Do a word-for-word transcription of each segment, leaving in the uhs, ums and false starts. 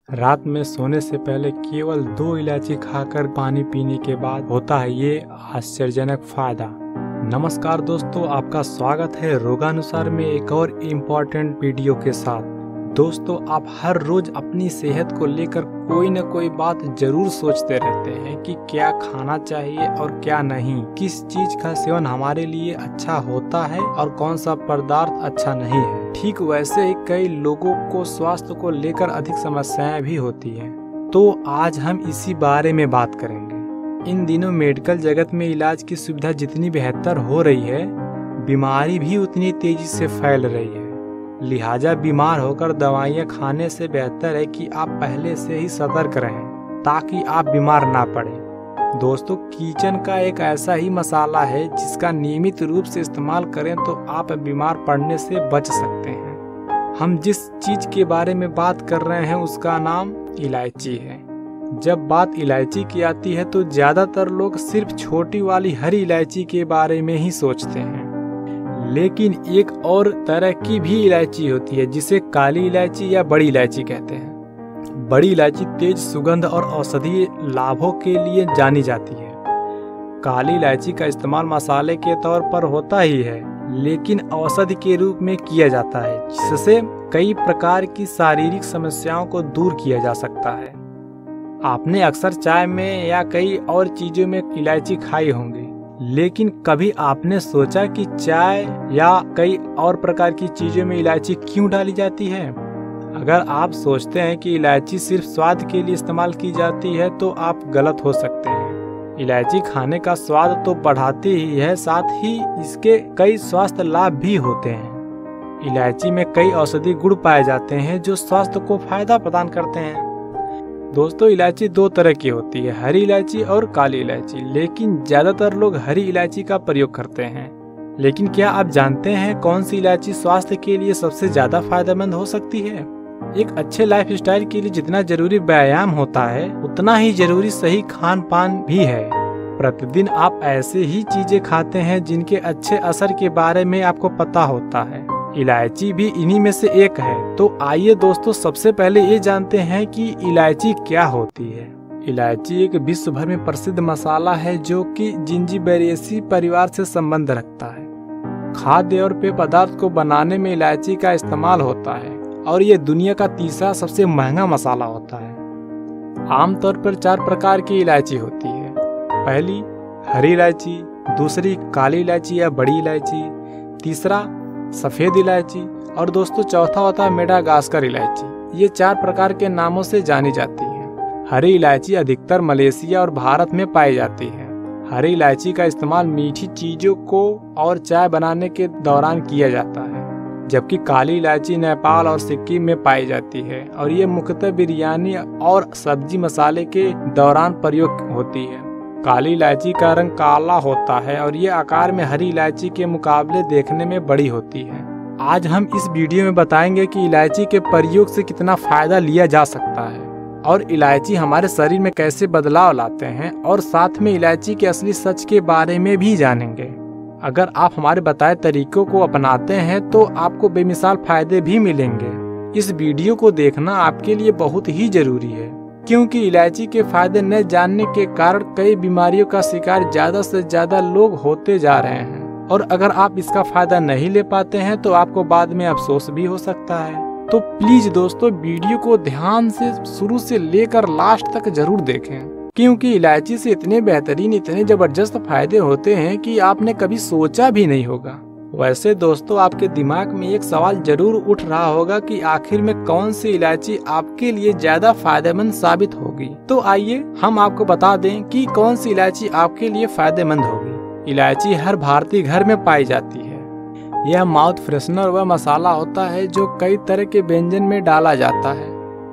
रात में सोने से पहले केवल दो इलायची खाकर पानी पीने के बाद होता है ये आश्चर्यजनक फायदा। नमस्कार दोस्तों, आपका स्वागत है रोगानुसार में एक और इम्पोर्टेंट वीडियो के साथ। दोस्तों, आप हर रोज अपनी सेहत को लेकर कोई न कोई बात जरूर सोचते रहते हैं कि क्या खाना चाहिए और क्या नहीं, किस चीज का सेवन हमारे लिए अच्छा होता है और कौन सा पदार्थ अच्छा नहीं है। ठीक वैसे ही कई लोगों को स्वास्थ्य को लेकर अधिक समस्याएं भी होती हैं। तो आज हम इसी बारे में बात करेंगे। इन दिनों मेडिकल जगत में इलाज की सुविधा जितनी बेहतर हो रही है, बीमारी भी उतनी तेजी से फैल रही है। लिहाजा बीमार होकर दवाइयाँ खाने से बेहतर है कि आप पहले से ही सतर्क रहें ताकि आप बीमार ना पड़ें। दोस्तों, किचन का एक ऐसा ही मसाला है जिसका नियमित रूप से इस्तेमाल करें तो आप बीमार पड़ने से बच सकते हैं। हम जिस चीज के बारे में बात कर रहे हैं उसका नाम इलायची है। जब बात इलायची की आती है तो ज्यादातर लोग सिर्फ छोटी वाली हरी इलायची के बारे में ही सोचते हैं, लेकिन एक और तरह की भी इलायची होती है जिसे काली इलायची या बड़ी इलायची कहते हैं। बड़ी इलायची तेज सुगंध और औषधीय लाभों के लिए जानी जाती है। काली इलायची का इस्तेमाल मसाले के तौर पर होता ही है, लेकिन औषधि के रूप में किया जाता है, जिससे कई प्रकार की शारीरिक समस्याओं को दूर किया जा सकता है। आपने अक्सर चाय में या कई और चीजों में इलायची खाई होंगी, लेकिन कभी आपने सोचा कि चाय या कई और प्रकार की चीजों में इलायची क्यों डाली जाती है? अगर आप सोचते हैं कि इलायची सिर्फ स्वाद के लिए इस्तेमाल की जाती है तो आप गलत हो सकते हैं। इलायची खाने का स्वाद तो बढ़ाती ही है, साथ ही इसके कई स्वास्थ्य लाभ भी होते हैं। इलायची में कई औषधीय गुण पाए जाते हैं जो स्वास्थ्य को फायदा प्रदान करते हैं। दोस्तों, इलायची दो तरह की होती है, हरी इलायची और काली इलायची, लेकिन ज्यादातर लोग हरी इलायची का प्रयोग करते हैं। लेकिन क्या आप जानते हैं कौन सी इलायची स्वास्थ्य के लिए सबसे ज्यादा फायदेमंद हो सकती है? एक अच्छे लाइफस्टाइल के लिए जितना जरूरी व्यायाम होता है, उतना ही जरूरी सही खान पान भी है। प्रतिदिन आप ऐसे ही चीजें खाते हैं जिनके अच्छे असर के बारे में आपको पता होता है। इलायची भी इन्हीं में से एक है। तो आइए दोस्तों, सबसे पहले ये जानते हैं कि इलायची क्या होती है। इलायची एक विश्व भर में प्रसिद्ध मसाला है जो कि जिंजीबेरेसी परिवार से संबंध रखता है। खाद्य और पेय पदार्थ को बनाने में इलायची का इस्तेमाल होता है और ये दुनिया का तीसरा सबसे महंगा मसाला होता है। आमतौर पर चार प्रकार की इलायची होती है। पहली हरी इलायची, दूसरी काली इलायची या बड़ी इलायची, तीसरा सफेद इलायची और दोस्तों चौथा होता है मेडागास्कर इलायची। ये चार प्रकार के नामों से जानी जाती है। हरी इलायची अधिकतर मलेशिया और भारत में पाई जाती है। हरी इलायची का इस्तेमाल मीठी चीजों को और चाय बनाने के दौरान किया जाता है, जबकि काली इलायची नेपाल और सिक्किम में पाई जाती है और ये मुख्यतः बिरयानी और सब्जी मसाले के दौरान प्रयोग होती है। काली इलायची का रंग काला होता है और ये आकार में हरी इलायची के मुकाबले देखने में बड़ी होती है। आज हम इस वीडियो में बताएंगे कि इलायची के प्रयोग से कितना फायदा लिया जा सकता है और इलायची हमारे शरीर में कैसे बदलाव लाते हैं, और साथ में इलायची के असली सच के बारे में भी जानेंगे। अगर आप हमारे बताए तरीकों को अपनाते हैं तो आपको बेमिसाल फायदे भी मिलेंगे। इस वीडियो को देखना आपके लिए बहुत ही जरूरी है, क्योंकि इलायची के फायदे न जानने के कारण कई बीमारियों का शिकार ज्यादा से ज्यादा लोग होते जा रहे हैं, और अगर आप इसका फायदा नहीं ले पाते हैं तो आपको बाद में अफसोस भी हो सकता है। तो प्लीज दोस्तों, वीडियो को ध्यान से शुरू से लेकर लास्ट तक जरूर देखें, क्योंकि इलायची से इतने बेहतरीन, इतने जबरदस्त फायदे होते हैं कि आपने कभी सोचा भी नहीं होगा। वैसे दोस्तों, आपके दिमाग में एक सवाल जरूर उठ रहा होगा कि आखिर में कौन सी इलायची आपके लिए ज्यादा फायदेमंद साबित होगी। तो आइए हम आपको बता दें कि कौन सी इलायची आपके लिए फायदेमंद होगी। इलायची हर भारतीय घर में पाई जाती है। यह माउथ फ्रेशनर व मसाला होता है जो कई तरह के व्यंजन में डाला जाता है।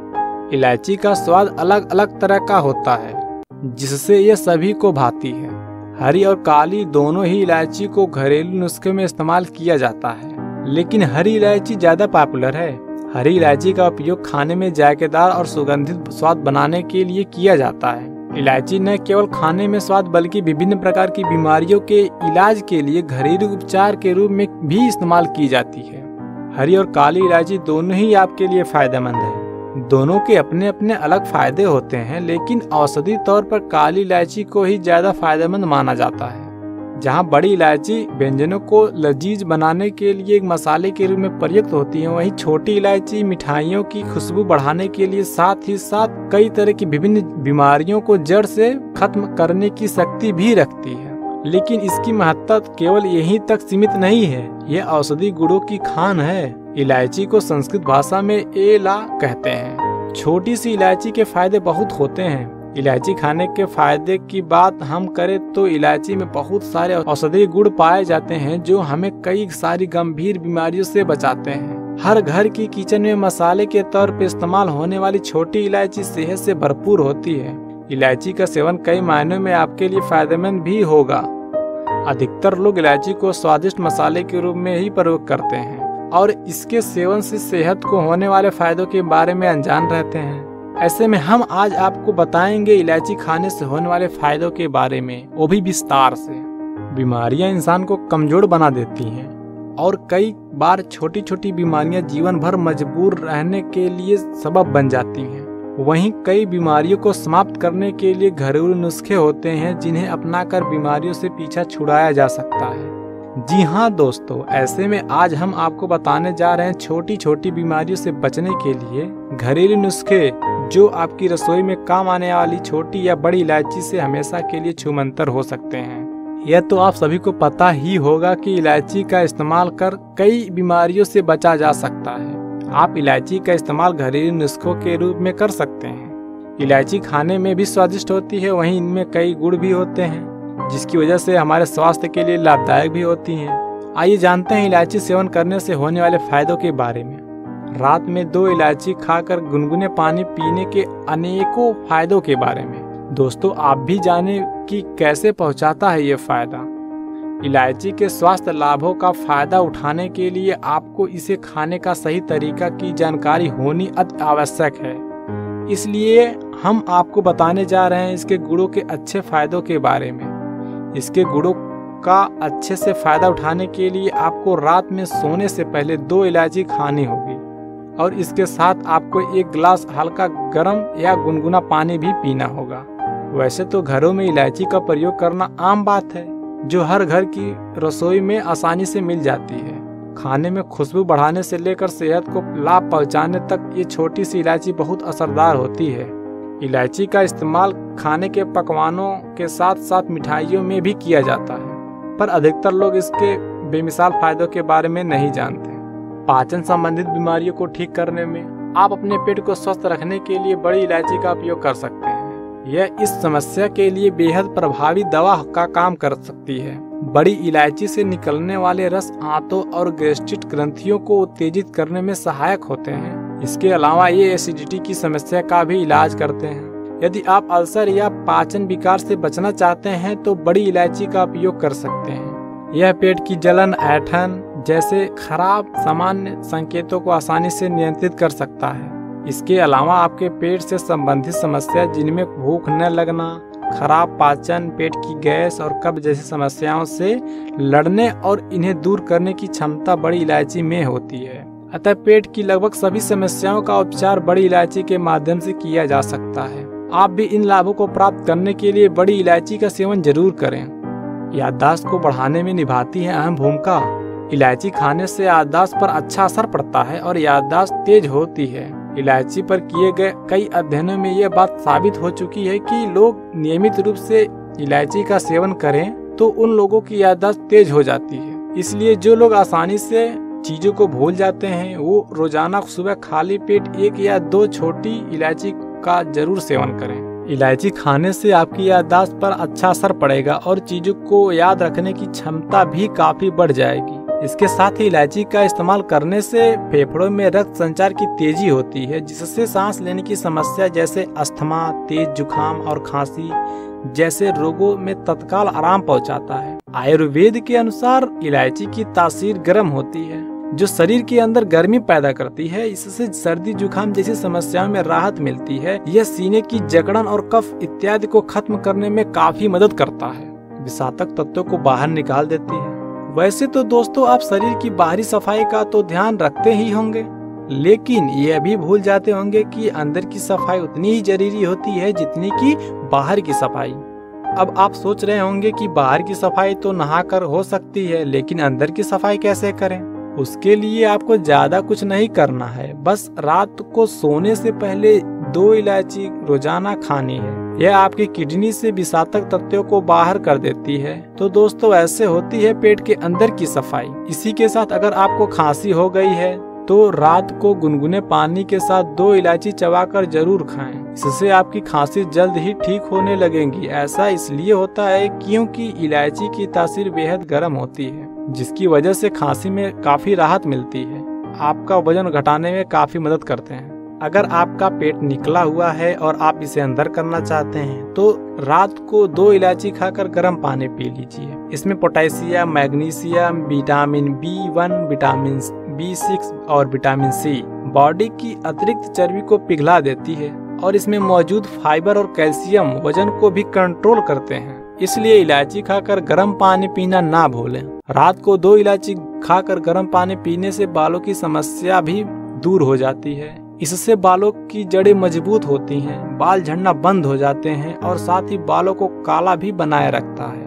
इलायची का स्वाद अलग अलग तरह का होता है, जिससे ये सभी को भाती है। हरी और काली दोनों ही इलायची को घरेलू नुस्खे में इस्तेमाल किया जाता है, लेकिन हरी इलायची ज्यादा पॉपुलर है। हरी इलायची का उपयोग खाने में जायकेदार और सुगंधित स्वाद बनाने के लिए किया जाता है। इलायची न केवल खाने में स्वाद बल्कि विभिन्न प्रकार की बीमारियों के इलाज के लिए घरेलू उपचार के रूप में भी इस्तेमाल की जाती है। हरी और काली इलायची दोनों ही आपके लिए फायदेमंद है। दोनों के अपने अपने अलग फायदे होते हैं, लेकिन औषधि तौर पर काली इलायची को ही ज्यादा फायदेमंद माना जाता है। जहां बड़ी इलायची व्यंजनों को लजीज बनाने के लिए एक मसाले के रूप में प्रयुक्त होती है, वहीं छोटी इलायची मिठाइयों की खुशबू बढ़ाने के लिए साथ ही साथ कई तरह की विभिन्न बीमारियों को जड़ से खत्म करने की शक्ति भी रखती है। लेकिन इसकी महत्ता केवल यहीं तक सीमित नहीं है, यह औषधि गुणों की खान है। इलायची को संस्कृत भाषा में एला कहते हैं। छोटी सी इलायची के फायदे बहुत होते हैं। इलायची खाने के फायदे की बात हम करें तो इलायची में बहुत सारे औषधीय गुण पाए जाते हैं जो हमें कई सारी गंभीर बीमारियों से बचाते हैं। हर घर की किचन में मसाले के तौर पर इस्तेमाल होने वाली छोटी इलायची सेहत से भरपूर होती है। इलायची का सेवन कई मायनों में आपके लिए फायदेमंद भी होगा। अधिकतर लोग इलायची को स्वादिष्ट मसाले के रूप में ही प्रयोग करते हैं और इसके सेवन से सेहत को होने वाले फायदों के बारे में अनजान रहते हैं। ऐसे में हम आज आपको बताएंगे इलायची खाने से होने वाले फायदों के बारे में, वो भी विस्तार से। बीमारियां इंसान को कमजोर बना देती हैं और कई बार छोटी छोटी बीमारियां जीवन भर मजबूर रहने के लिए सबब बन जाती हैं। वहीं कई बीमारियों को समाप्त करने के लिए घरेलू नुस्खे होते हैं जिन्हें अपनाकर बीमारियों से पीछा छुड़ाया जा सकता है। जी हाँ दोस्तों, ऐसे में आज हम आपको बताने जा रहे हैं छोटी छोटी बीमारियों से बचने के लिए घरेलू नुस्खे जो आपकी रसोई में काम आने वाली छोटी या बड़ी इलायची से हमेशा के लिए छूमंतर हो सकते हैं। यह तो आप सभी को पता ही होगा कि इलायची का इस्तेमाल कर कई बीमारियों से बचा जा सकता है। आप इलायची का इस्तेमाल घरेलू नुस्खों के रूप में कर सकते हैं। इलायची खाने में भी स्वादिष्ट होती है, वहीं इनमें कई गुण भी होते हैं जिसकी वजह से हमारे स्वास्थ्य के लिए लाभदायक भी होती हैं। आइए जानते हैं इलायची सेवन करने से होने वाले फायदों के बारे में। रात में दो इलायची खाकर गुनगुने पानी पीने के अनेकों फायदों के बारे में। दोस्तों, आप भी जाने कि कैसे पहुंचाता है ये फायदा। इलायची के स्वास्थ्य लाभों का फायदा उठाने के लिए आपको इसे खाने का सही तरीका की जानकारी होनी अति आवश्यक है। इसलिए हम आपको बताने जा रहे हैं इसके गुणों के अच्छे फायदों के बारे में। इसके गुणों का अच्छे से फायदा उठाने के लिए आपको रात में सोने से पहले दो इलायची खानी होगी और इसके साथ आपको एक गिलास हल्का गर्म या गुनगुना पानी भी पीना होगा। वैसे तो घरों में इलायची का प्रयोग करना आम बात है जो हर घर की रसोई में आसानी से मिल जाती है। खाने में खुशबू बढ़ाने से लेकर सेहत को लाभ पहुंचाने तक ये छोटी सी इलायची बहुत असरदार होती है। इलायची का इस्तेमाल खाने के पकवानों के साथ साथ मिठाइयों में भी किया जाता है, पर अधिकतर लोग इसके बेमिसाल फायदों के बारे में नहीं जानते। पाचन संबंधित बीमारियों को ठीक करने में आप अपने पेट को स्वस्थ रखने के लिए बड़ी इलायची का उपयोग कर सकते हैं। यह इस समस्या के लिए बेहद प्रभावी दवा का काम कर सकती है। बड़ी इलायची से निकलने वाले रस आंतों और गैस्ट्रिक ग्रंथियों को उत्तेजित करने में सहायक होते हैं। इसके अलावा ये एसिडिटी की समस्या का भी इलाज करते हैं। यदि आप अल्सर या पाचन विकार से बचना चाहते हैं तो बड़ी इलायची का उपयोग कर सकते हैं। यह पेट की जलन, ऐंठन जैसे खराब सामान्य संकेतों को आसानी से नियंत्रित कर सकता है। इसके अलावा आपके पेट से संबंधित समस्या जिनमें भूख न लगना, खराब पाचन, पेट की गैस और कब्ज जैसी समस्याओं से लड़ने और इन्हें दूर करने की क्षमता बड़ी इलायची में होती है। अतः पेट की लगभग सभी समस्याओं का उपचार बड़ी इलायची के माध्यम से किया जा सकता है। आप भी इन लाभों को प्राप्त करने के लिए बड़ी इलायची का सेवन जरूर करें। याददाश्त को बढ़ाने में निभाती है अहम भूमिका। इलायची खाने से याददाश्त पर अच्छा असर पड़ता है और याददाश्त तेज होती है। इलायची पर किए गए कई अध्ययनों में यह बात साबित हो चुकी है कि लोग नियमित रूप से इलायची का सेवन करें तो उन लोगों की याददाश्त तेज हो जाती है। इसलिए जो लोग आसानी से चीजों को भूल जाते हैं वो रोजाना सुबह खाली पेट एक या दो छोटी इलायची का जरूर सेवन करें। इलायची खाने से आपकी याददाश्त पर अच्छा असर पड़ेगा और चीजों को याद रखने की क्षमता भी काफी बढ़ जाएगी। इसके साथ ही इलायची का इस्तेमाल करने से फेफड़ों में रक्त संचार की तेजी होती है जिससे सांस लेने की समस्या जैसे अस्थमा, तेज जुकाम और खांसी जैसे रोगों में तत्काल आराम पहुंचाता है। आयुर्वेद के अनुसार इलायची की तासीर गर्म होती है जो शरीर के अंदर गर्मी पैदा करती है। इससे सर्दी जुकाम जैसी समस्याओं में राहत मिलती है। यह सीने की जकड़न और कफ इत्यादि को खत्म करने में काफी मदद करता है। विषाक्त तत्वों को बाहर निकाल देती है। वैसे तो दोस्तों आप शरीर की बाहरी सफाई का तो ध्यान रखते ही होंगे, लेकिन ये भी भूल जाते होंगे कि अंदर की सफाई उतनी ही जरूरी होती है जितनी कि बाहर की सफाई। अब आप सोच रहे होंगे कि बाहर की सफाई तो नहाकर हो सकती है, लेकिन अंदर की सफाई कैसे करें? उसके लिए आपको ज्यादा कुछ नहीं करना है, बस रात को सोने से पहले दो इलायची रोजाना खानी है। यह आपकी किडनी से विषाक्त तत्वों को बाहर कर देती है। तो दोस्तों, ऐसे होती है पेट के अंदर की सफाई। इसी के साथ अगर आपको खांसी हो गई है तो रात को गुनगुने पानी के साथ दो इलायची चबाकर जरूर खाएं। इससे आपकी खांसी जल्द ही ठीक होने लगेगी। ऐसा इसलिए होता है क्योंकि इलायची की तासीर बेहद गर्म होती है, जिसकी वजह से खांसी में काफी राहत मिलती है। आपका वजन घटाने में काफी मदद करते हैं। अगर आपका पेट निकला हुआ है और आप इसे अंदर करना चाहते हैं तो रात को दो इलायची खाकर गर्म पानी पी लीजिए। इसमें potassium, magnesium, vitamin B one, vitamin B six और विटामिन सी बॉडी की अतिरिक्त चर्बी को पिघला देती है और इसमें मौजूद फाइबर और कैल्शियम वजन को भी कंट्रोल करते हैं। इसलिए इलायची खाकर गर्म पानी पीना ना भूलें। रात को दो इलायची खाकर गर्म पानी पीने से बालों की समस्या भी दूर हो जाती है। इससे बालों की जड़ें मजबूत होती हैं, बाल झड़ना बंद हो जाते हैं और साथ ही बालों को काला भी बनाए रखता है।